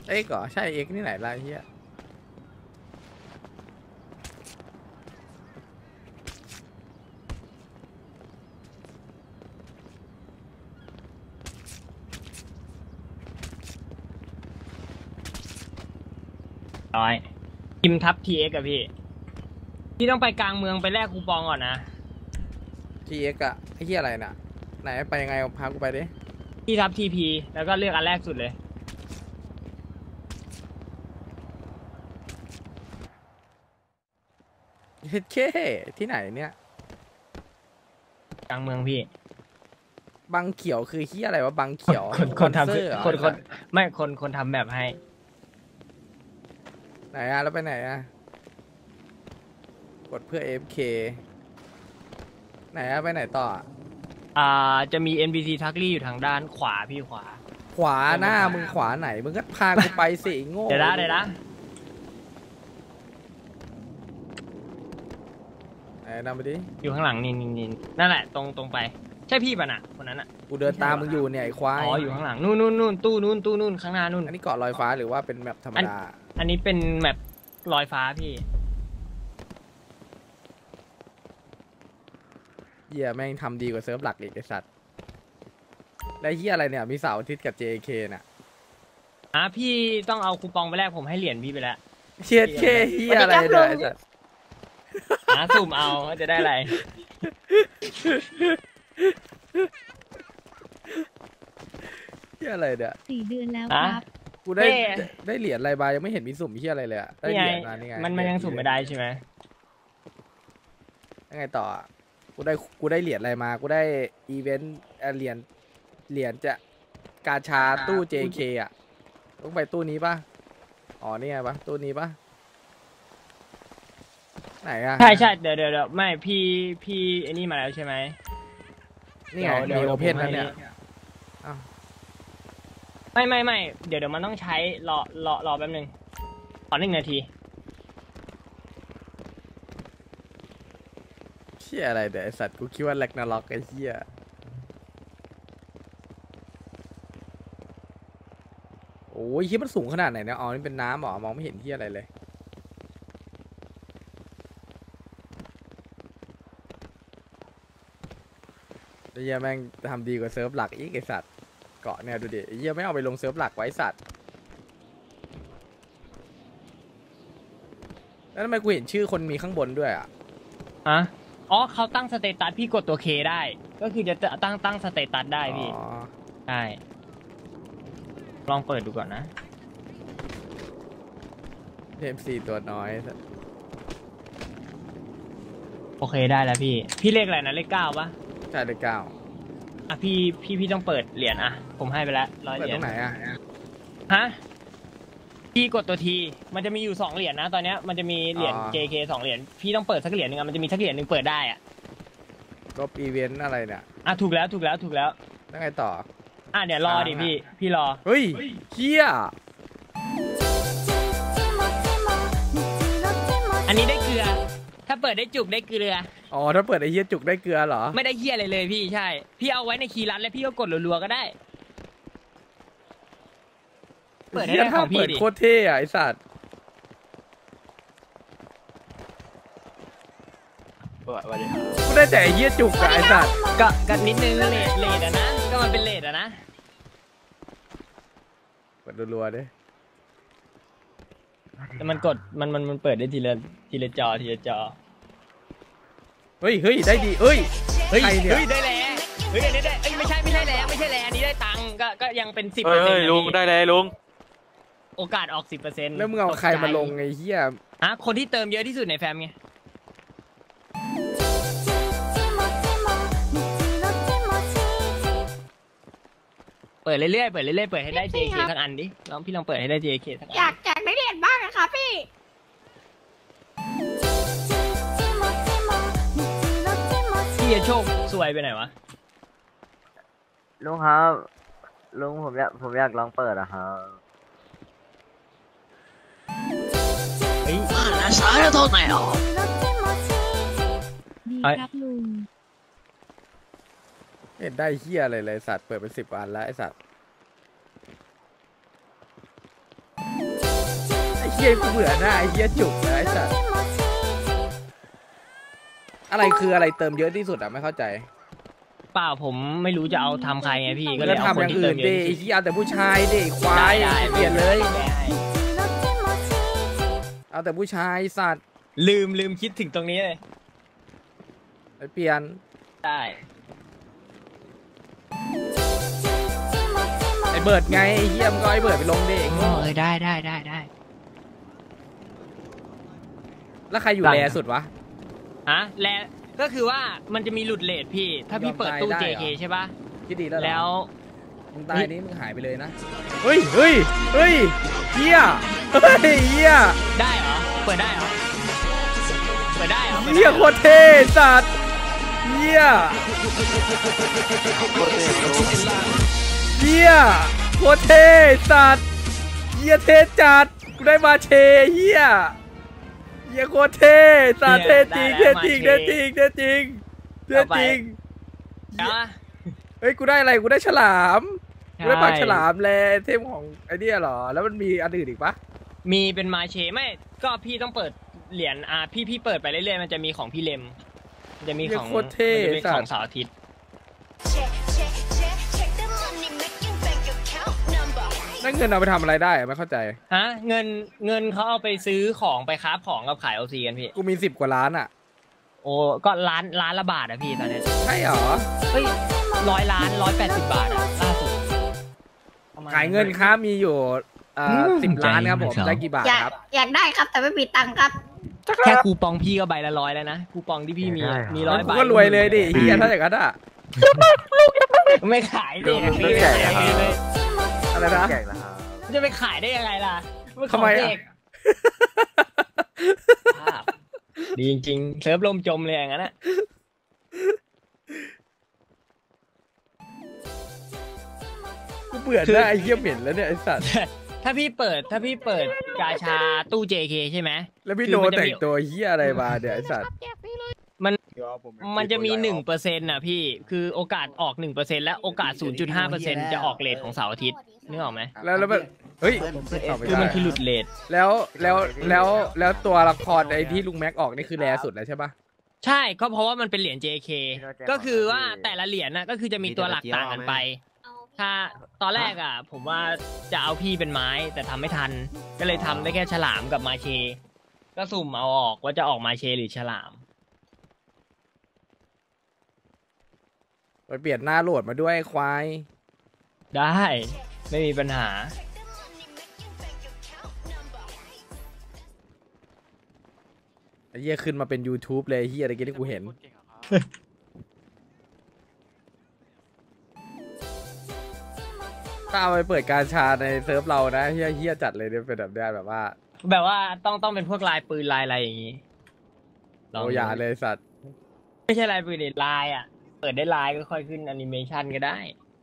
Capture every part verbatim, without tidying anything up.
เอ็กเหรอใช่เอ็กนี่ไหนล่ะเฮียร้อยทีมทับทีเอ็กอะพี่พี่ต้องไปกลางเมืองไปแลกคูปองก่อนนะทีเอ็กอะไอ้เฮียอะไรน่ะไหนไปยังไงพากูไปดิพี่ทับทีพีแล้วก็เลือกอันแรกสุดเลยเฮ็ดเคที่ไหนเนี่ยกลางเมืองพี่บังเขียวคือเฮียอะไรวะบังเขียวคนคนทำคนคนไม่คนคนทำแบบให้ไหนอะแล้วไปไหนอะกดเพื่อ เอฟ เค ไหนอะไปไหนต่ออ่าจะมี เอ็น พี ซี ทักลี่อยู่ทางด้านขวาพี่ขวาขวาหน้ามึงขวาไหนมึงก็พากูไปสิโง่เดี๋ยวนะเดี๋ยวนะไหนนำไปดิอยู่ข้างหลังนี่นี่นี่นั่นแหละตรงตรงไปใช่พี่ป่ะน่ะคนนั้นอ่ะกูเดินตามมึงอยู่เนี่ยไอ้ควายอ๋ออยู่ข้างหลังนู่นนู่นนู่นตู้นู่นตู้นู่นข้างหน้านู่นอันนี้เกาะลอยฟ้าหรือว่าเป็นแมปธรรมดาอันนี้เป็นแมปลอยฟ้าพี่เหี้ยแม่งทำดีกว่าเซิร์ฟหลักอีกไอ้สัตว์แล้วเหี้ยอะไรเนี่ยมีเสาร์อาทิตย์กับ เจ เค น่ะอ่ะพี่ต้องเอาคูปองไปแลกผมให้เหรียญพี่ไปแล้วเชียดเคเหี้ยอะไรเนี่ยไอ้สัตว์หาสุ่มเอาจะได้อะไรเหี้ยอะไรเนี่ยสี่เดือนแล้วครับกูได้ได้เหรียญอะไรมายังไม่เห็นมีสุ่มเหี้ยอะไรเลยอะได้เหรียญมานี่ไงมันมันยังสุ่มไม่ได้ใช่ไหมยังไงต่อกูได้กูได้เหรียญอะไรมากูได้อีเวนต์เหรียญเหรียญจะกาชาตู้ เจ เค อ่ะต้องไปตู้นี้ป่ะอ๋อนี่ไงปะตู้นี้ป่ะไหนอ่ะใช่ใช่เดี๋ยวเดี๋ยวไม่พี่พี่ไอ้นี่มาแล้วใช่ไหมนี่ไงมีโอเพนแล้วเนี่ยไม่ไม่ไม่เดี๋ยวเดี๋ยวมันต้องใช้รอรอรอแป๊บนึงขอหนึ่งนาทีเชี่ยอะไรเดี๋ยวไอสัตว์กูคิดว่าแลกนาล็อกไอ้เชี่ยโอ้ยคิดมันสูงขนาดไหนเนี่ยอ๋อนี่เป็นน้ำหรอมองไม่เห็นที่อะไรเลยไอ้เหี้ยแม่งทำดีกว่าเซิร์ฟหลักอีกไอสัตว์เกาะเนี่ยดูดิไอ้เหี้ยไม่เอาไปลงเซิร์ฟหลักไว้สัตว์แล้วทำไมกูเห็นชื่อคนมีข้างบนด้วยอ่ะฮะอ๋อเขาตั้งสเตตัสพี่กดตัวเคได้ก็คือจะตั้งตั้งสเตตัสได้พี่ใช่ลองเปิดดูก่อนนะเอ็มซีตัวน้อยโอเคได้แล้วพี่พี่เลขอะไรนะเลขเก้าปะใช่เลขเก้าอ่ะพี่พี่พี่ต้องเปิดเหรียญอ่ะผมให้ไปแล้วร้อยเหรียญตรงไหนอ่ะฮะพี่กดตัวทีมันจะมีอยู่สองเหรียญนะตอนนี้มันจะมีเหรียญ เจ เค สองเหรียญพี่ต้องเปิดสักเหรียญหนึ่งอ่ะมันจะมีสักเหรียญหนึ่งเปิดได้อ่ะลบอีเวนต์อะไรเนี่ยอ่ะถูกแล้วถูกแล้วถูกแล้วแล้วไงต่ออ่ะเดี๋ยวรอดิพี่พี่รอเฮ้ยเชี่ยอันนี้ได้เกลือถ้าเปิดได้จุกได้เกลืออ๋อถ้าเปิดไอ้เหี้ยจุกได้เกลือเหรอไม่ได้เหี้ยอะไรเลยพี่ใช่พี่เอาไว้ในคีย์ลัดแล้วพี่ก็กดรัวๆก็ได้เปิดได้ของพี่ดิโคตรเท่อะไอสัตว์กูได้แต่ไอ้เหี้ยจุกอะไอสัตว์ก็กันนิดนึงเลดเลดอะนะก็มันเป็นเลดอะนะกดรัวๆดิแต่มันกดมันมันมันเปิดได้ทีละทีละจอทีละจอเฮ้ยเฮ้ยได้ดีเฮ้ยเฮ้ยเฮ้ยได้แล้วเฮ้ยได้ได้เอ้ยไม่ใช่ไม่ใช่แล้วไม่ใช่แล้วอันนี้ได้ตังค์ก็ก็ยังเป็นสิบเปอร์เซ็นต์ลุงได้แล้วลุงโอกาสออกสิบเปอร์เซ็นต์แล้วมึงเอาใครมาลงไอ้เหี้ยอ่ะคนที่เติมเยอะที่สุดในแฟมไงเปิดเรื่อยๆเปิดเรื่อยๆเปิดให้ได้ เจ เค สักอันดิลองพี่ลองเปิดให้ได้ เจ เค สักอันอยากแจกได้เหรียญบ้างนะคะพี่พี่จะโชคสวยไปไหนวะลุงครับลุงผมอยากผมอยากลองเปิดอะครับเฮ้ยมาช้าแล้วตอนไหนอ๋อดีครับลุงเห็นได้เหี้ยอะไรเลยสัตว์เปิดเป็นสิบอันแล้วไอสัตว์หี้ยกูเบื่อหน้าไอ้เหี้ยจุกนะไอ้สัสอะไรคืออะไรเติมเยอะที่สุดอะไม่เข้าใจเปล่าผมไม่รู้จะเอาทำใครไงพี่ก็ก็เลยเอาทำคอน ย่างที่เติอื่มนเยดิอะไอ้ที่สุดเหี้ยเอาแต่ผู้ชายดิควายได้เปลี่ยนเลยได้เอาแต่ผู้ชายสัตว์ลืมลืมคิดถึงตรงนี้เลยไปเปลี่ยนได้ไอ้เบิร์ดไงไอ้เหี้ยมันก็ไอ้เบิร์ดไปลงดิไอ้เอโง่อได้ได้ได้ได้แล้วใครอยู่แลสุดวะฮะและก็คือว่ามันจะมีหลุดเลทพี่ ถ้าพี่เปิดตู้ยอมตายได้เจ เคเหรอใช่ปะคิดดีแล้วเหรอแล้วมึงตายนี้มึงหายไปเลยนะเฮ้ยเฮ้ยเฮ้ยเหี้ยเฮ้ยเหี้ยได้เหรอเปิดได้เหรอเปิดได้เหรอปิดได้เหี้ยหรอโคตรเท่สัตว์เหี้ยเหี้ยโคตรเท่สัตว์เหี้ยเท่จัดกูได้มาเชเหี้ยเหี้ยโคตรเท่สัตว์เท่จริงเท่จริงเท่จริงเท่จริงเท่จริงนะเฮ้ยกูได้อะไรกูได้ฉลามกูได้ปลาใช่ฉลามแลเทมของไอเดียเหรอแล้วมันมีอันอื่นอีกปะมีเป็นมาเชไม่ก็พี่ต้องเปิดเหรียญอ่าพี่พี่เปิดไปเรื่อยๆมันจะมีของพี่เลมมันจะมีของโคตรเท่มันจะมีสัขตองว์เสาร์อาทิตย์นั่นเงินเอาไปทำอะไรได้อะไม่เข้าใจฮะเงินเงินเขาเอาไปซื้อของไปค้าของกับขายโอซีกันพี่กูมีสิบกว่าล้านอ่ะโอ้ก็ล้านล้านละบาทอะพี่ตอนนี้ใช่เหรอเฮ้ยร้อยล้านร้อยแปดสิบบาทอะล่าสุดขายเงินค้ามีอยู่เอ่อสิบล้านครับผมใจได้กี่บาทอยากครับอยากได้ครับแต่ไม่มีตังค์ครับแค่คูปองพี่ก็ใบละร้อยแล้วนะคูปองที่พี่มีอะมีร้อยแล้วใบกูก็รวยเลยดิเฮียถ้าอย่างนั้นอ่ะไม่ขายดิดูไม่แจกอะครับเลยอะไรนะแจกแล้วครับจะไปขายได้ยังไงล่ะนของทำไมอะเด็กภาพดีจริงๆเซิร์ฟลมจมเลยอย่างนั้นอะกูเบื่อหน้าไอ้เหี้ยเหม็นแล้วเนี่ยไอ้สัตว์ถ้าพี่เปิดถ้าพี่เปิดกาชาตู้ เจ เค ใช่ไหมแล้วพี่คือโดมัน นจะแต่มีงตัวเหี้ยอะไรมาเนี่ยไอ้สัตว์มันมันจะมีหนึ่งเปอร์เซ็นต์น่ะพี่คือโอกาสออกหนึ่งเปอร์เซ็นต์และโอกาสศูนย์จุดห้าเปอร์เซ็นต์จะออกเลทของเสาร์อาทิตย์นึกออกไหมแล้วแล้วมันเฮ้ยตอบไม่คือได้มันคือหลุดเลทแล้วแล้วแล้วแล้วตัวละครไอ้ที่ลุงแม็กออกนี่คือแรสุดแล้วใช่ปะใช่ก็เพราะว่ามันเป็นเหรียญ เจ เค ก็คือว่าแต่ละเหรียญน่ะก็คือจะมีตัวหลักต่างกันไป ถ้าตอนแรกอ่ะ ผมว่าจะเอาพี่เป็นไม้แต่ทำไม่ทัน ก็เลยทำได้แค่ฉลามกับมาเช ก็สุ่มเอาออกว่าจะออกมาเชหรือฉลามไปเปลี่ยนหน้าโหลดมาด้วยไอ้ควายได้ไม่มีปัญหาไอ้เหี้ยขึ้นมาเป็น YouTube เลยไอ้เหี้ยอะไรกี้ที่กูเห็น ถ้าเอาไปเปิดการชาในเซิร์ฟเรานะเฮี้ยเฮี้ยจัดเลยเนี่ยเป็นแบบเนี้ยแบบว่าแบบว่าต้องต้องเป็นพวกลายปืนลายอะไรอย่างงี้ลองโอดูยาเลยสัตว์ไม่ใช่ลายปืนเด็ดลายอ่ะ เปิดได้ลายก็ค่อยขึ้นแอนิเมชันก็ได้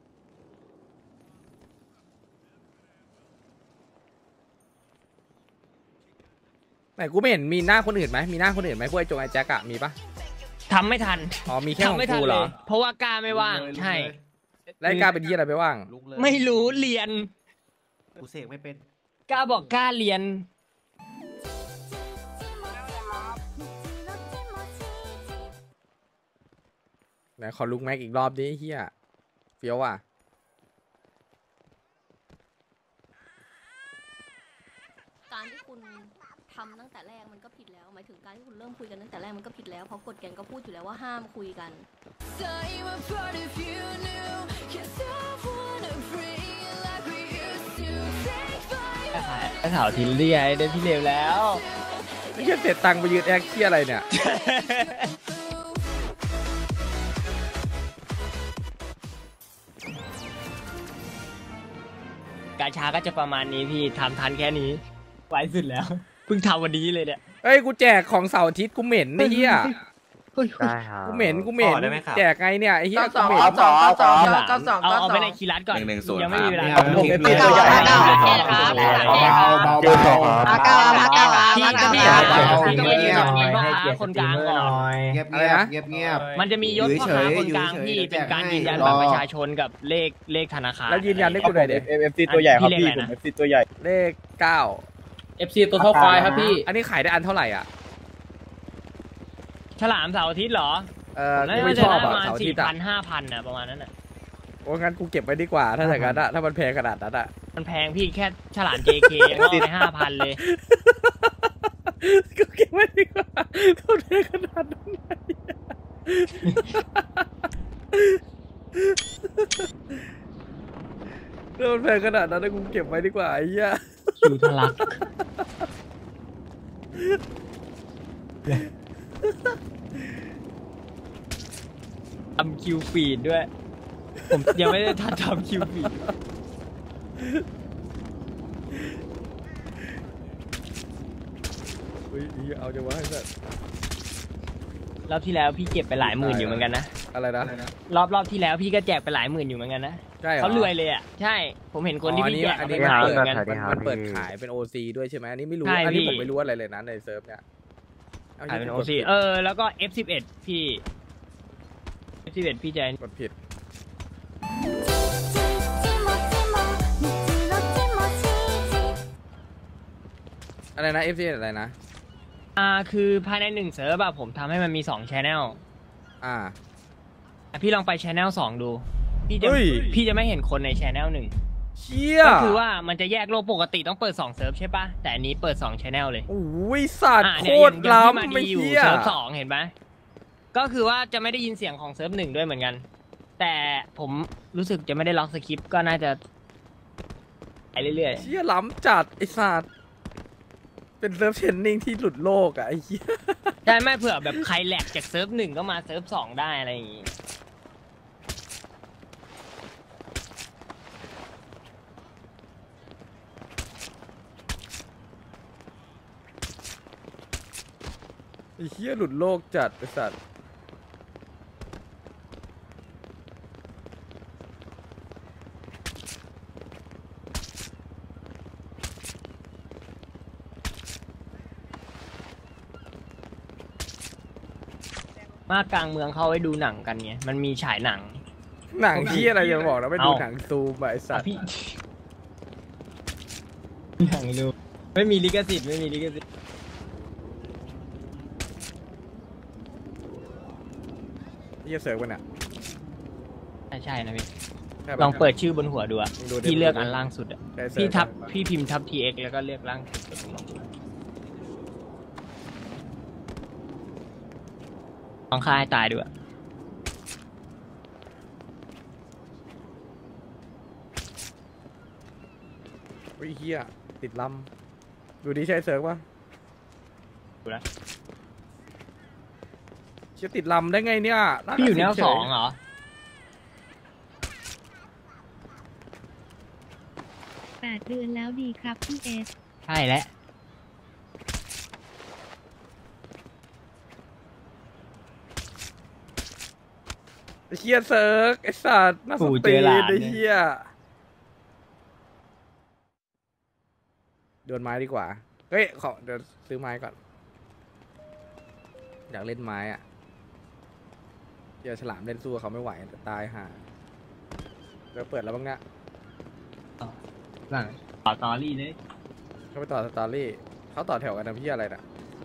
ไหนกูไม่เห็นมีหน้าคนอื่นไหมมีหน้าคนอื่นไหมพวกไอ้จงไอ้แจ็คอะมีปะทำไม่ทันอ๋อมีแค่ของทำไม่ทักูนเหเลรอย เพราะว่ากล้าไม่ว่าง ใช่แล้วไอ้กล้าเป็นที่อะไรไปว่างไม่รู้เรียนกูเสกไม่เป็นกล้าบอกกล้าเรียนไหนขอลุกแม็กอีกรอบดิเฮี้ยเฟี้ยวอ่ะการที่คุณทำตั้งแต่แรกมันก็ผิดแล้วหมายถึงการที่คุณเริ่มคุยกันตั้งแต่แรกมันก็ผิดแล้วเพราะกฎเกณฑ์ก็พูดอยู่แล้วว่าห้ามคุยกันไอ้สาวทิลลี่ไอ้ได้พี่เลวแล้วไอ้เฮี้ยเสร็จตังค์ไปยืนแอคเฮี้ยอะไรเนี่ยกาชาก็จะประมาณนี้พี่ทำทันแค่นี้ไว้สุดแล้ว เพิ่งทำวันนี้เลยเนี่ยเฮ้ยกูแจกของเสาร์อาทิตย์กูเหม็นไอ้เฮี้ยได้ครับกูเหม็นกูเหม็นต่อได้ไหมครับแจกไงเนี่ยไอ้เฮี้ยสกูองเหม็นสองสองเอาเก้าสองเอาเก้าเอาสอไปงในคีรัสก่อนหนึ่งหนึ่งศูนย์ยังไม่มีเวลาครับผมเป็นตีเก้าตัวใหญ่เก้านะเก้าเก้าเก้าเจอของครับมาเก้ามาเก้ามาพี่เก้าพี่มาพี่เก้าพี่ก็ไม่ยืนแบบมีพ่อค้าคนกลางก่อนเงียบอะไรเงียบนะเงียบเงียบมันจะมียศพ่อค้าคนกลางพี่เป็นการยืนยันบัตรประชาชนกับเลขเลขธนาคารแล้วยืนยันให้กูหน่อยเด็เอฟซีตัวใหญ่ครับพี่ผมเอฟซีตัวใหญ่เลขเก้าเอฟซีตัวเท่าควายครับพี่อันนี้ขายได้อันเท่าไหร่อ่ะฉลามเสาร์อาทิตย์เหรอเออน่ากูไม่จะชอบได้ปอ่ะระมาณเสาร์อาสี่ทิตย์อ่ะพันห้าพันอ่ะประมาณนั้นอ่ะโอ้งั้นกูเก็บไว้ดีกว่า ถ้าอย่างนั้นอะถ้ามันแพงขนาดนั้นอะมันแพงพี่แค่ฉลาม เจ เค ยังเอาไปห้าพันเลยกูเก็บไว้ดีกว่าถ้ามันแพงขนาดนั้นไงถ้ามันแพงขนาดนั้นนะกูเก็บไว้ดีกว่าไอ้เหี้ยคิวทะลักทำคิวฟีดด้วย ผมยังไม่ได้ทันทำคิวฟีดเฮ้ยนี่เอาจะว่าให้แบบรอบที่แล้วพี่เก็บไปหลายหมื่นอยู่เหมือนกันนะอะไรนะรอบรอบที่แล้วพี่ก็แจกไปหลายหมื่นอยู่เหมือนกันนะใช่เหรอเขารวยเลยอ่ะใช่ผมเห็นคนที่พี่แจกอันไปนี้หลายมันหมื่นเปิเหดมือนกันมันเปิดขายเป็น โอ ซี ด้วยใช่ไหมอันนี้ไม่รู้ใช่อันนี้พี่ผมไม่รู้อะไรเลยนะในเซิร์ฟเนี่ยขายเป็นโอซีเออแล้วก็ เอฟ สิบเอ็ด พี่ เอฟ สิบเอ็ด พี่แจกกดผิดอะไรนะ เอฟ ซี อะไรนะอ่าคือภายในหนึ่งเซิร์ฟอะผมทำให้มันมีสอง channel อ่าอ่ะพี่ลองไป channel สองดู พี่จะเฮ้ยพี่จะไม่เห็นคนใน channel หนึ่งเชี่ยก็คือว่ามันจะแยกโลกปกติต้องเปิดสองเซิร์ฟใช่ปะแต่อันนี้เปิดสอง channel เลยโอ้ยสัตว์อ่ะโคเนี่ยอย่าตงรอย่างที่มาล้ำดีไม่อยู่เชี่ยเซิร์ฟสองเห็นไหมก็คือว่าจะไม่ได้ยินเสียงของเซิร์ฟหนึ่งด้วยเหมือนกัน แต่ผมรู้สึกจะไม่ได้ล็อกสคริปต์ก็น่าจะไปเรื่อยเชี่ยล้ำจัดไอ้สัตว์เป็นเซิร์ฟเทรนนิ่งที่หลุดโลกอ่ะไอ้เหี้ยๆได้ไม่เผื่อแบบใครแหลกจากเซิร์ฟหนึ่งก็มาเซิร์ฟสองได้อะไรอย่างงี้ไอ้เหี้ยหลุดโลกจัดไอ้สัตว์มากกลางเมืองเขาไว้ดูหนังกันไงมันมีฉายหนังหนังที่อะไรจะบอกนะไปดูเอ้าหนังซูมอะไอ้สัตว์พี่หนังดูไม่มีลิขสิทธิ์ไม่มีลิขสิทธิ์เหี้ยเสิร์ฟกันอ่ะใช่ใช่นะพี่ใช่ปะลองเปิดชื่อบนหัวดูอะดูดิพี่เลือกอันล่างสุดอะใช่เสิร์ฟพี่ทับพี่พิมพ์ทับ ที เอ็กซ์ แล้วก็เลือกล่างสุดลองฆ่าให้ตายดูอะโอ้ยเหี้ยติดลำดูดิใช่เสิร์ฟปะดูนะเชี่ยติดลำได้ไงเนี่ยาพี่อยู่แนวเฉสองเหรอแปดเดือนแล้วดีครับพี่เอสใช่แล้วไอ้เหี้ยเสิร์ฟไอ้สัตว์น่าสนตีนไอ้เหี้ยโดนไม้ดีกว่าเฮ้ยขอเดี๋ยวซื้อไม้ก่อนอยากเล่นไม้อ่ะเจอฉลามเล่นสู้กับเขาไม่ไหวจะตายห่าเดี๋ยวเปิดแล้วบ้างเนี่ยหลังต่อตอรี่เลยเขาไปต่อสตอรี่เขาต่อแถวกันนะพี่อะไรน่ะ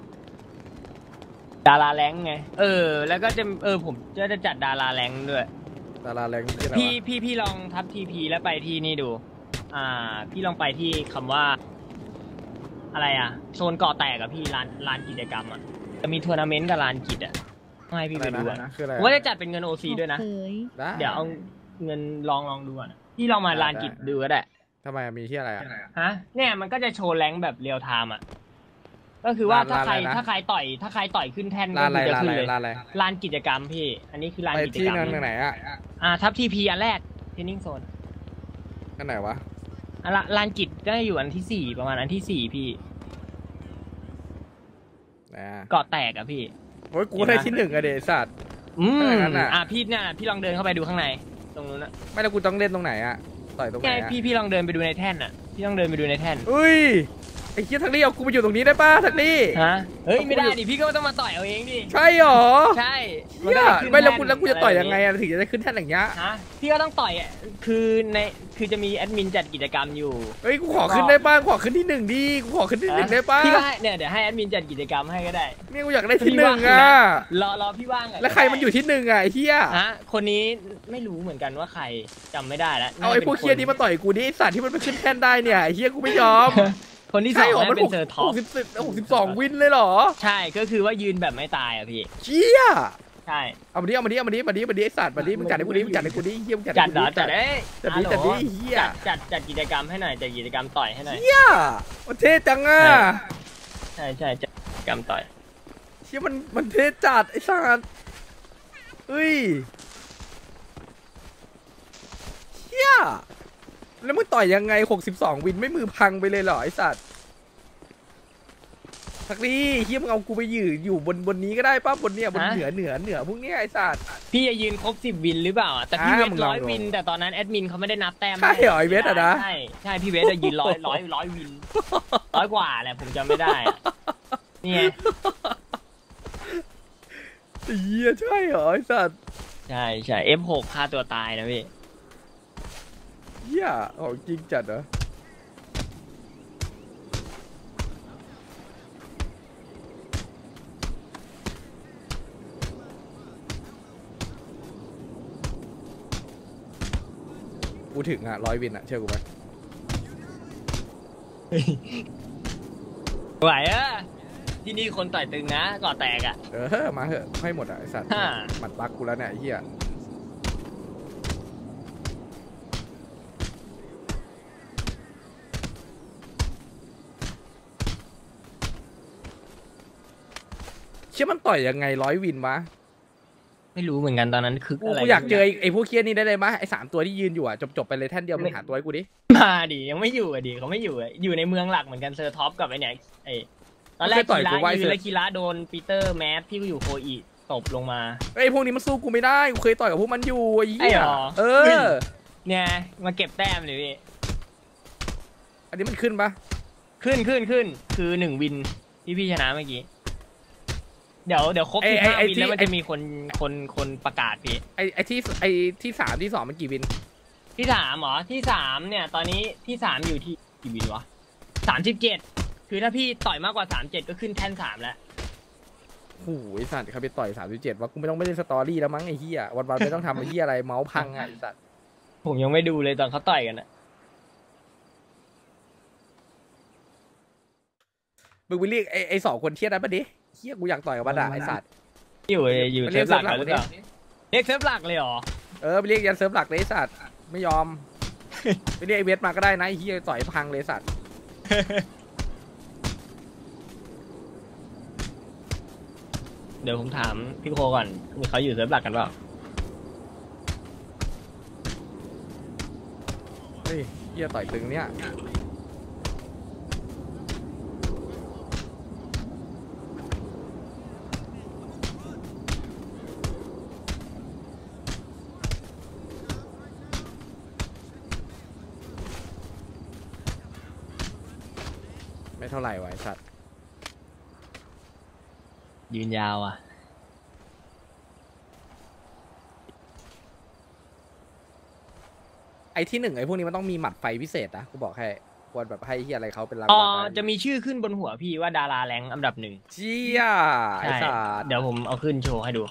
ดาราแรงไง เออ แล้วก็จะเออผมจะจะจัดดาราแรงด้วยดาราแรงที่อะไรพี่วะพี่พี่ลองทับทีพีแล้วไปที่นี่ดู อ่า พี่ลองไปที่คำว่า อะไรอ่ะ โซนเกาะแตกอะพี่ลานลานกิจกรรมอะจะมีทัวร์นาเมนต์กับลานกิจอะให้พี่ไปดูอะคืออะไรผมว่าจะจัดเป็นเงินโอซีด้วยนะเผยได้เดี๋ยวเอาเงินลองลองดูอ่ะพี่ลองมาลานกิจดูก็ได้ทำไมอะมีที่อะไรอ่ะฮะ เนี่ยมันก็จะโชว์แรงค์แบบเรียลไทม์อ่ะ ก็คือว่าลานถ้าใครลานอะไรนะถ้าใครต่อย ถ้าใครต่อยขึ้นแท่นร้าก็นอะไรคือจะร้านขึ้อะนไรเลยร้านอะไรลานกิจกรรมพี่ อันนี้คือลานไปกิจที่กรรมนั่นไหนอ่ะอ่าทับทีพีอันแรกเทรนนิ่งโซนนั่นไหนวะอ่ะละลานกิจก็อยู่อันที่สี่ประมาณอันที่สี่พี่อ่าเกาะแตกอ่ะพี่โอ้ยกูได้ที่หนึ่งอะเดชสัตว์อืมถ้าอย่างนั้นน่ะอ่ะพี่เนี่ยพี่ลองเดินเข้าไปดูข้างในตรงนู้นนะไม่แล้วกูต้องเล่นตรงไหนอ่ะต่อยตรงไหนใช่อ่ะพี่พี่ลองเดินไปดูในแท่นอ่ะพี่ต้องเดินไปดูในแท่นอุ้ยไอ้เหี้ยทักลี่เอากูมาอยู่ตรงนี้ได้ป่ะทักลี่ฮะเฮ้ยไม่ได้ดิพี่ก็ต้องมาต่อยเอาเองดิใช่หรอใช่เหี้ยไม่แล้วกูแล้วกูจะต่อยยังไงอะถึงจะได้ขึ้นแท่นอย่างเงี้ยฮะพี่ก็ต้องต่อยอ่ะคือในคือจะมีแอดมินจัดกิจกรรมอยู่เฮ้ยกูขอขึ้นได้ป่ะขอขึ้นที่หนึ่งดิกูขอขึ้นที่หนึ่งได้ป่ะพี่ก็ให้เนี่ยเดี๋ยวให้แอดมินจัดกิจกรรมให้ก็ได้เนี่ยกูอยากได้ที่หนึ่งอ่ะรอรอพี่ว่างอ่ะแล้วใครมันอยู่ที่หนึ่งอ่ะไอ้เหี้ยฮะคนนี้ไม่รู้เหมือนกันว่าใครจำไม่ได้แล้วเอาไอ้พวกเคียนี้มาต่อยกูดิไอ้สัตว์ที่มันไปขึ้นแท่นได้เนี่ยไอ้เหี้ยกูไม่ยอมคนที่สอใช่งหรอน่ามันเป็หนกเซอร์ท็อปสิบสิบหกสิบสองวินเลยเหรอใช่ก็คือว่ายืนแบบไม่ตายอ่ะพี่เชี่ยใช่เอามาดิเอามาดิเอามาดิมาดิมาดิไอ้สัตว์มาดิมึงจัดให้กูดิมึงจัดให้กูดิเหี้ยมึงจัดจัให้ดกูเหรอจัดดิเอ้ยจัดดิจัดดิเหี้ยจัดจัดจัดกิจกรรมให้หน่อยจัดกิจกรรมต่อยให้หน่อยเหี้ยมันเท่จังอ่ะใช่ใช่จัดกิจกรรมต่อยเชี่ยมันมันเท่จัดไอ้สัตว์เฮ้ยเชี่ยแล้วมึงต่อยยังไงหกสิบสองวินไม่มือพังไปเลยเหรอไอ้สัตว์ทักลี่เฮียมึงเอากูไปยืนอยู่บนบนนี้ก็ได้ป่ะบนเนี้ยบนเหนือเหนือเหนือพวกเนี้ยไอ้สัตว์พี่จะยืนครบสิบวินหรือเปล่าอ่ะแต่พี่อ่าเวมึทงลองร้อยดูวิน แต่ตอนนั้นแอดมินเขาไม่ได้นับแต้มใช่เหรอไอ้เวทอะนะใช่ใช่พี่เวทจะยืนร้อยร้อยร้อยวินร้อยกว่าแหละผมจำไม่ได้อะนี่ไงเฮียใช่เหรอไอ้สัตว์ใช่ใช่ เอฟ หก ฆ่าตัวตายนะพี่เฮียของจริงจัดเหรอกูถึงอ่ะร้อยวินอ่ะเชื่อกูไหมไหวอะที่นี่คนต่อยตึงนะก่อแตกอะเออมาเหอะให้หมดอ่ะไอสัตว์ฮ่าหมัดปักกูแล้วเนี่ยไอ้เฮียเชื่อมันต่อยยังไงร้อยวินวะไม่รู้เหมือนกันตอนนั้นคือกูอะไรกูอยากเจอไอ้ไอ้พวกเคียนี่ได้เลยมะไอ้สามตัวที่ยืนอยู่อ่ะจบจบไปเลยแท่นเดียวมึงหาตัวให้กูดิมาดิยังไม่อยู่อะดิเขาไม่อยู่อะอยู่ในเมืองหลักเหมือนกันเซอร์ท็อปกับไอเนี่ยไอตอนแรกคีระยืนแล้วคีระโดนปีเตอร์แมสพี่ก็อยู่โคอีตบลงมาไอ้พวกนี้มันสู้กูไม่ได้กูเคยต่อยกับพวกมันอยู่ไอ้ไอ้เหี้ยหรอเอเฮ้ยอเนี่ยมาเก็บแต้มเลยพี่อันนี้มันขึ้นปะขึ้นขึ้นขึ้นคือหนึ่งวินที่พี่ชนะเมื่อกี้เดี๋ยวเดี๋ยวครบสิบห้าวินแล้วมันจะมีคนคนคนประกาศพี่ไอ้ไอ้ที่ไอ้ที่สามที่สองมันกี่วินที่สามเหรอที่สามเนี่ยตอนนี้ที่สามอยู่ที่กี่วินวะสามสิบเจ็ดคือถ้าพี่ต่อยมากกว่าสามเจ็ดก็ขึ้นแท่นสามแล้วโอ้โหไอ้สัตว์เขาไปต่อยสามสิบเจ็ดว่ากูไม่ต้องไม่เล่นสตอรี่แล้วมั้งไอ้เหี้ยวันวันๆไม่ต้องทำไอ้เหี้ยอะไรเมาส์พังอ่ะไอ้สัตว์ผมยังไม่ดูเลยตอนเขาต่อยกันอะมึงไปเรียกไอ้ไอ้สองคนเทียนั้นปะดิเหี้ยกูอยากต่อยกับมันอ่ะไอ้สัตว์อยู่อยู่มันเซิเรียร์กฟหลักเซิร์ฟหลักหรือเปล่าเรียกเซิร์ฟหลักเลยเหรอเออไปเรียกยันเซิร์ฟหลักเลยไอ้สัตว์ไม่ยอม ไปเรียกไอ้เวทมาก็ได้นะไอ้เหี้ยต่อยพังเลยไอ้สัตว์เดี๋ยวผมถามพี่โคก่อนมีเขาอยู่เซิร์ฟหลักกันเปล่าเฮ้ยเหี้ยต่อยตึงเนี่ยไม่เท่าไหร่วะไอ้สัตว์ยืนยาวอ่ะไอ้ที่หนึ่งไอ้พวกนี้มันต้องมีหมัดไฟพิเศษนะกูบอกให้ควรแบบให้เฮียอะไรเขาเป็นรางอ๋อวัลได้จะมีชื่อขึ้นบนหัวพี่ว่าดาราแรงอันดับหนึ่งเชี่ยไอ้ใช่สัตว์เดี๋ยวผมเอาขึ้นโชว์ให้ดู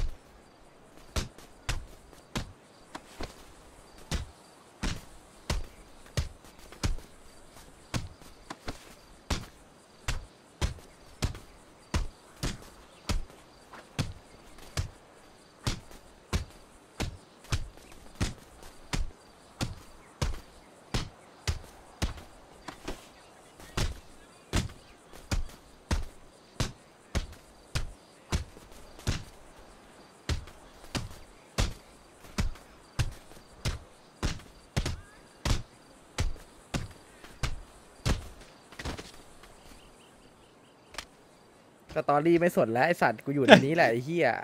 สตอรี่ไม่สนแล้วไอ้สัตว์กูอยู่ในนี้แหละไอ้เฮีย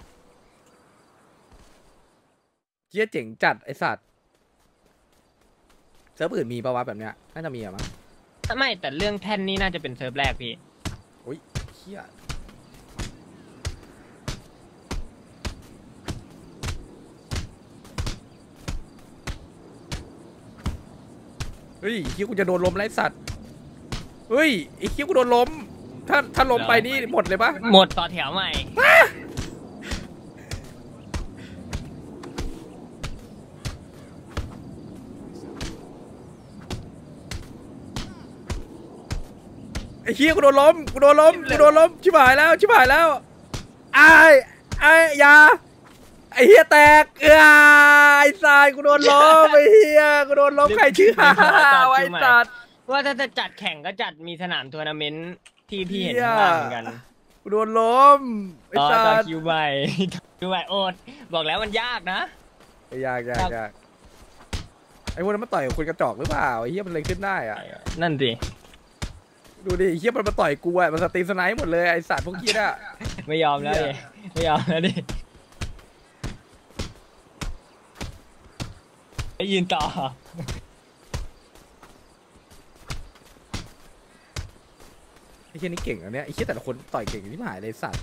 เฮียเจ๋งจัดไอ้สัตว์เซิร์ฟอื่นมีปะวะแบบเนี้ยน่าจะมีอะมั้งไม่แต่เรื่องแท่นนี่น่าจะเป็นเซิร์ฟแรกพี่อุ้ยเฮียเฮ้ยเฮียกูจะโดนล้มไล่สัตว์เฮ้ยไอ้เฮียกูโดนล้มถ้าถ้าล้มไปนี่หมดเลยปะหมดต่อแถวใหม่ไอ้เฮียกูโดนล้มกูโดนล้มกูโดนล้มชิบหายแล้วชิบหายแล้วไอ้ไอ้ยาไอ้เฮียแตกเออไอ้ทรายกูโดนล้มไอ้เฮียกูโดนล้มใครชื่อฮาไอ้สัตว์ว่าถ้าจะจัดแข่งก็จัดมีสนามทัวร์นาเมนต์ที่พี่เห็นข้างล่างเหมือนกันกูโดนล้มไอ้ต่อสัต่อตว์คิวใหม่คิวใหม่โอดบอกแล้วมันยากนะยากยากยากไอ้พวกนั้นมาต่อยกับคนกระจอกหรือเปล่าไอ้เฮียมันเลยขึ้นได้อะนั่นสิดูดิไอ้เฮียมันมาต่อยกูอะมันสตรีมสไนป์หมดเลยไอ้สัตว์พวกคิดอะไม่ยอมแล้วดิไม่ยอมแล้วดิไปยืนต่อไอ้เฮียนี่เก่งอันเนี้ยไอ้เฮียแต่ละคนต่อยเก่งที่หายเลยสัตว์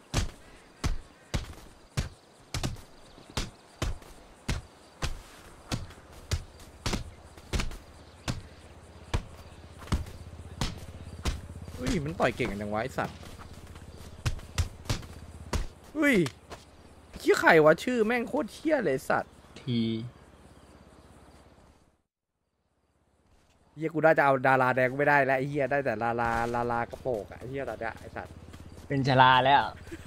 เฮ้ยมันต่อยเก่งกันจังวะไอ้สัตว์เฮ้ยเฮียใครวะชื่อแม่งโคตรเฮียเลยสัตว์ทีเฮียกูน่าจะเอาดาราแดงไม่ได้แล้วไอ้เฮียได้แต่ลาลาลาลากระโปงอะไอ้เฮียตอนเนี้ยไอ้สัตว์เป็นชลาแล้ว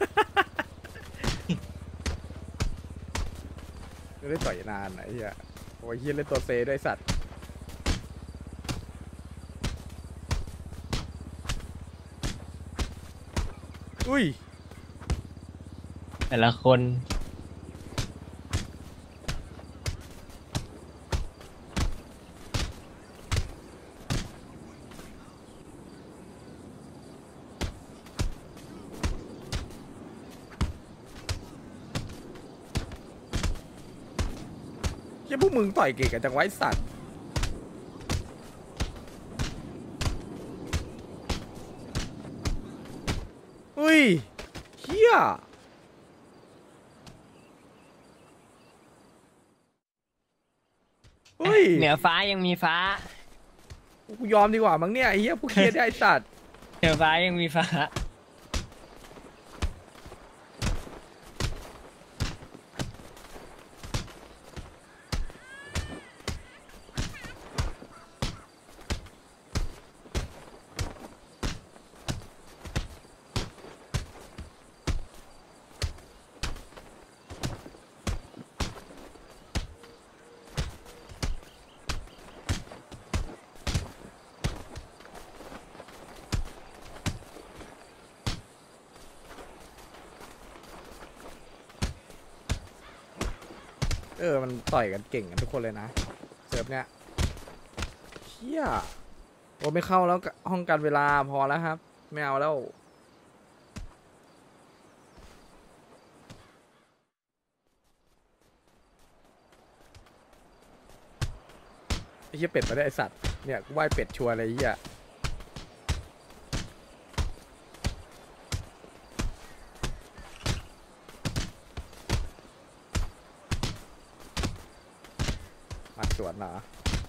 ไม่ได้ต่อยนานอะไอ้เฮียโอ้ยเฮียเล่นตัวเซด้วยสัตว์อุ้ยแต่ละคนเฮียพวกมึงต่อยเก่งกันจังไวะไอ้สัตว์อุ้ยเฮียเฮ้ยเหนือฟ้ายังมีฟ้ากูยอมดีกว่ามั้งเนี่ยไอ้เหี้ยพวกเครียดได้ไอ้สัตว์เหนือฟ้ายังมีฟ้าเออมันต่อยกันเก่งกันทุกคนเลยนะเซิร์ฟเนี้ยเชี่ยโอ้ไม่เข้าแล้วห้องการเวลาพอแล้วครับไม่เอาแล้วไอ้เหี้ยเป็ดมาได้ไอ้สัตว์เนี่ยกูไหว้เป็ดชัวร์เลยไอ้เหี้ยมาสวนเหรอ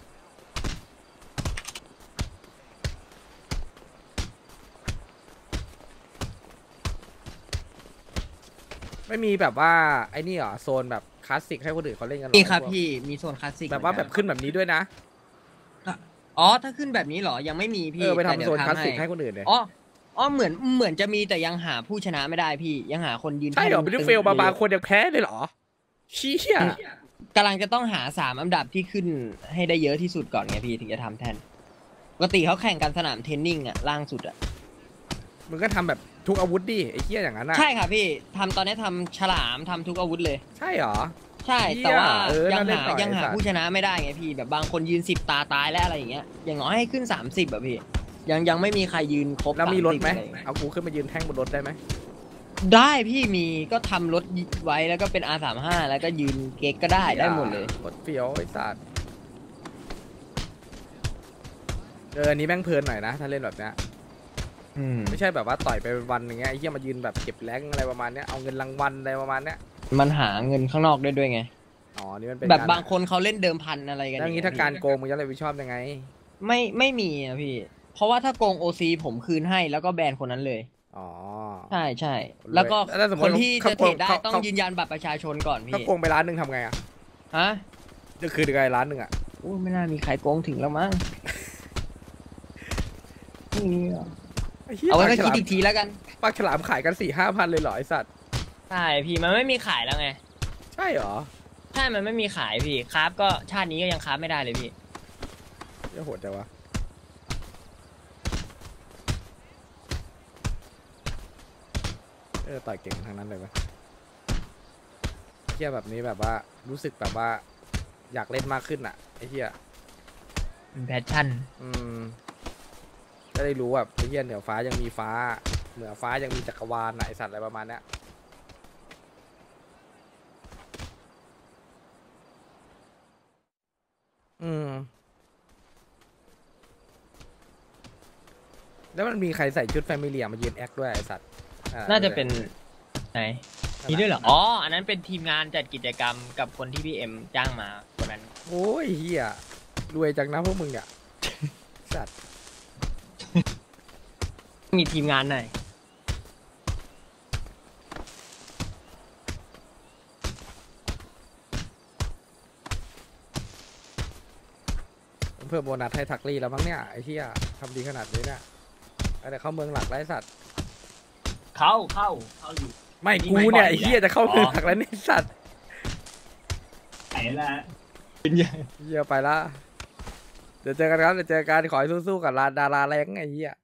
ไม่มีแบบว่าไอ้นี่เหรอโซนแบบคลาสสิกให้คนอื่นเขาเล่นกันหรอมีครับพี่มีโซนคลาสสิกแบบว่าแบบขึ้นแบบนี้ด้วยนะอ๋อถ้าขึ้นแบบนี้เหรอยังไม่มีพี่เออไปแต่ทำเดี๋โซยวนคลาสสิกทำให้คนอื่นเลยอ๋ออ๋อเหมือนเหมือนจะมีแต่ยังหาผู้ชนะไม่ได้พี่ยังหาคนยืนใช่เหรอแท่บินลเฟลบาบางคนยังแพ้เลยเหรอเชี้ยกำลังจะต้องหาสามอันดับที่ขึ้นให้ได้เยอะที่สุดก่อนไงพี่ถึงจะทำแท่นปกติเขาแข่งกันสนามเทนนิ่งอะล่างสุดอะมึงก็ทำแบบทุกอาวุธดิไอ้เหี้ยอย่างนั้นอ่ะใช่ค่ะพี่ทำตอนนี้ทำฉลามทำทุกอาวุธเลยใช่เหรอใช่เหี้ยแต่ว่าเออยังน่าเล่นหาหน่อยยังหาไอ้สัตว์ผู้ชนะไม่ได้ไงพี่แบบบางคนยืนสิบตาตายแล้วอะไรอย่างเงี้ยอย่างน้อยให้ขึ้นสามสิบอะพี่ยังยังไม่มีใครยืนครบแล้วมีรถไหมสาสิบอะรเอากูขึ้นมายืนแท่งบนรถได้ไหมได้พี่มีก็ทำรถไว้แล้วก็เป็น อาร์ สามสิบห้า แล้วก็ยืนเก๊กก็ได้ได้หมดเลยรถเฟี้ยวไอ้สัตว์เอออันนี้แม่งเพลินหน่อยนะถ้าเล่นแบบเนี้ยอืมไม่ใช่แบบว่าต่อยไปวันอย่างเงี้ยไอ้เหี้ยมายืนแบบเก็บแรงอะไรประมาณเนี้ยเอาเงินรางวัลอะไรประมาณเนี้ยมันหาเงินข้างนอกได้ด้วยไงอ๋อนี่มันเป็นแบบกรบางคนเขาเล่นเดิมพันอะไรกันแล้วอย่างงี้ถ้าการโกงมึงจะรับผิดชอบยังไงไม่ไม่มีอะพี่ เพราะว่าถ้าโกงโอซีผมคืนให้แล้วก็แบนคนนั้นเลยอ๋อใช่ใช่แล้วก็แล้วสมมุคตินที่เขาจะเทรดได้เขาต้องเขายืนยันบัตรประชาชนก่อนถ้าพี่โกงไปร้านหนึ่งทำไงอ่ะฮะจะคืนยังไงร้านหนึ่งอ่ะอู้ไม่น่ามีใครโกงถึงแล้วมั้งไม่มีหรอกไอ้เหี้ยเอาไว้ก็ปลคิดฉลามอีกทีแล้วกันปลาฉลามขายกันสี่ห้าพันเลยเหรอไอสัตว์ใช่พี่มันไม่มีขายแล้วไงใช่เหรอใช่มันไม่มีขายพี่คราฟก็ชาตินี้ก็ยังคราฟไม่ได้เลยพี่จะโหดจังวะเออต่อยเก่งทั้งนั้นเลยวะเหี้ยแบบนี้แบบว่ารู้สึกแบบว่าอยากเล่นมากขึ้นอ่ะไอ้เหี้ยแพชชั่นอืมจะได้รู้แบบไอ้เหี้ยเหนือฟ้ายังมีฟ้าเหนือฟ้ายังมีจักรวาลน่ะไอสัตว์อะไรประมาณเนี้ยอืมแล้วมันมีใครใส่ชุดแฟมิเลียมายืนแอคด้วยไอสัตว์อ่น่าจะเป็นไหนนั่นมีแหละด้วยเหรออ๋ออันนั้นเป็นทีมงานจัดกิจกรรมกับคนที่พี่เอ็มจ้างมาคนนั้นโอ้ยเหี้ยรวยจังนะพวกมึงเนี่ยสัตว์มีทีมงานหน่อยเพิ่มโบนัสให้ทักลี่แล้วมั้งเนี่ยไอ้เหี้ยทำดีขนาดนี้เนี่ยแต่เข้าเมืองหลักไร้สัตว์เข้าเข้าเข้าอยู่ไม่นี่กูไม่เนี่ยบ่อยไอ้เหี้ยอีกแล้วจะเข้าเมืองอ๋อหลักแล้วเนี่ยไอ้สัตว์ไหนละเหี้ยไปละเดี๋ยวเจอกันครับเดี๋ยวเจอกันขอให้สู้ๆกับดาราแรงไอ้เหี้ย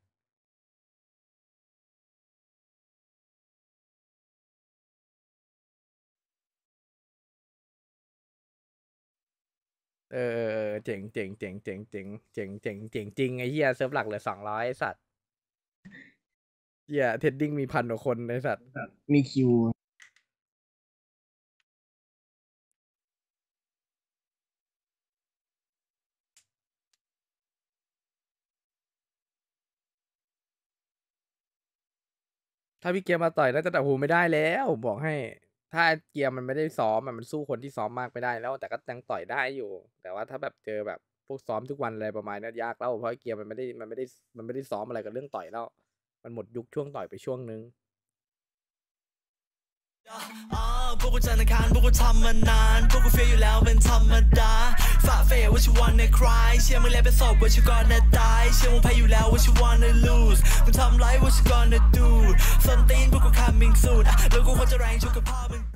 เออเออเออเจ๋งเจ๋งเจ๋งเจ๋งเจ๋งเจ๋งเจ๋งเจ๋งจริงไอ้เหี้ยเซิร์ฟหลักเหลือสองร้อยไอ้สัตว์เหี้ยเทรดดิ้งมีพันกว่าคนไอ้สัตว์มีคิวถ้าพี่เกียร์มาต่อยน่าจะแต่หูไม่ได้แล้วบอกให้ ถ้าเกียร์มันไม่ได้ซ้อมอะมันสู้คนที่ซ้อมมากไม่ได้แล้ว แต่ก็ยังต่อยได้อยู่ แต่ว่าถ้าแบบเจอแบบพวกซ้อมทุกวันอะไรประมาณนี้ยากแล้วเพราะไอ้เกียร์มันไม่ได้มันไม่ได้มันไม่ได้ซ้อมอะไรกับเรื่องต่อยแล้ว มันหมดยุคช่วงต่อยไปช่วงนึงอ่าพวกกูจันทร์อังคารพวกกูทำมานานพวกกูเฟียอยู่แล้วเป็นธรรมดาฝ่าเฟย what you wanna cry เชื่อมึงแล้วเป็นศพ what you gonna die เชื่อมึงแพ้อยู่แล้ว what you wanna lose มึงทำไร what you gonna do ส้นตีนพวกกู coming soon อ่ะแล้วกูควรจะแรงชุกกับพ่อมึง